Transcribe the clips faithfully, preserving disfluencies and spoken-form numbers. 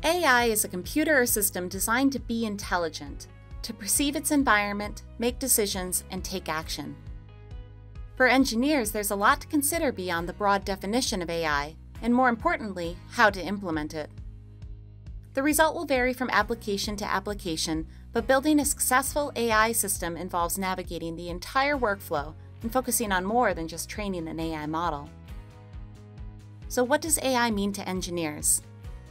A I is a computer or system designed to be intelligent, to perceive its environment, make decisions, and take action. For engineers, there's a lot to consider beyond the broad definition of A I, and more importantly, how to implement it. The result will vary from application to application, but building a successful A I system involves navigating the entire workflow and focusing on more than just training an A I model. So what does A I mean to engineers?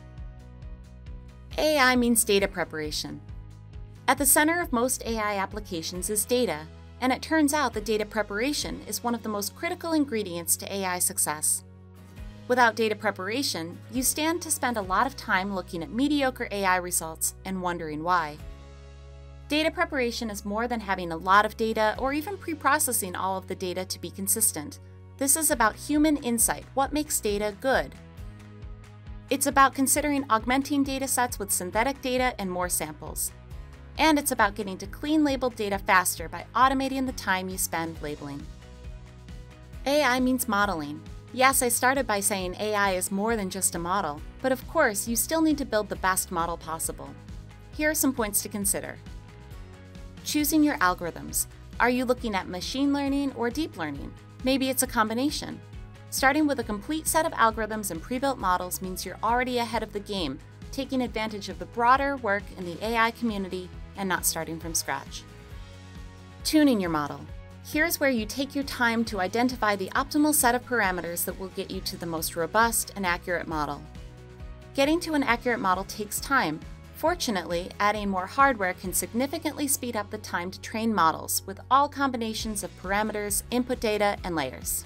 A I means data preparation. At the center of most A I applications is data, and it turns out that data preparation is one of the most critical ingredients to A I success. Without data preparation, you stand to spend a lot of time looking at mediocre A I results and wondering why. Data preparation is more than having a lot of data or even pre-processing all of the data to be consistent. This is about human insight, what makes data good. It's about considering augmenting data sets with synthetic data and more samples. And it's about getting to clean labeled data faster by automating the time you spend labeling. A I means modeling. Yes, I started by saying A I is more than just a model, but of course, you still need to build the best model possible. Here are some points to consider. Choosing your algorithms. Are you looking at machine learning or deep learning? Maybe it's a combination. Starting with a complete set of algorithms and pre-built models means you're already ahead of the game, taking advantage of the broader work in the A I community and not starting from scratch. Tuning your model. Here's where you take your time to identify the optimal set of parameters that will get you to the most robust and accurate model. Getting to an accurate model takes time. Fortunately, adding more hardware can significantly speed up the time to train models with all combinations of parameters, input data, and layers.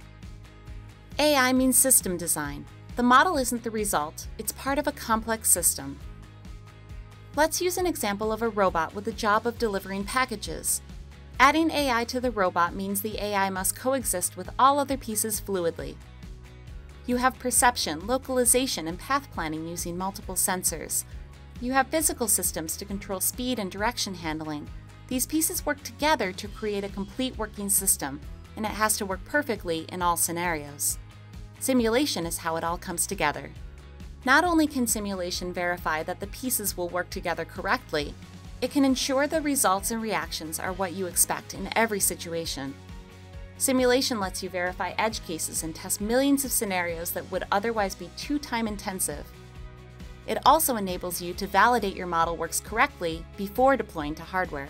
A I means system design. The model isn't the result, it's part of a complex system. Let's use an example of a robot with the job of delivering packages. Adding A I to the robot means the A I must coexist with all other pieces fluidly. You have perception, localization, and path planning using multiple sensors. You have physical systems to control speed and direction handling. These pieces work together to create a complete working system, and it has to work perfectly in all scenarios. Simulation is how it all comes together. Not only can simulation verify that the pieces will work together correctly, it can ensure the results and reactions are what you expect in every situation. Simulation lets you verify edge cases and test millions of scenarios that would otherwise be too time-intensive. It also enables you to validate your model works correctly before deploying to hardware.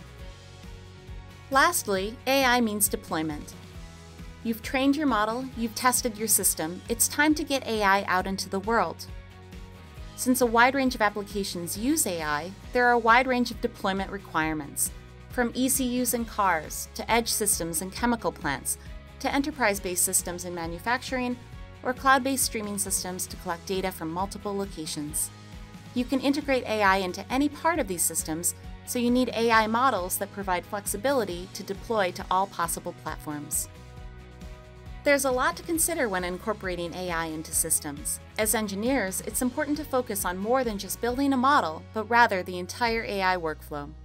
Lastly, A I means deployment. You've trained your model, you've tested your system, it's time to get A I out into the world. Since a wide range of applications use A I, there are a wide range of deployment requirements, from E C Us in cars, to edge systems in chemical plants, to enterprise-based systems in manufacturing, or cloud-based streaming systems to collect data from multiple locations. You can integrate A I into any part of these systems, so you need A I models that provide flexibility to deploy to all possible platforms. There's a lot to consider when incorporating A I into systems. As engineers, it's important to focus on more than just building a model, but rather the entire A I workflow.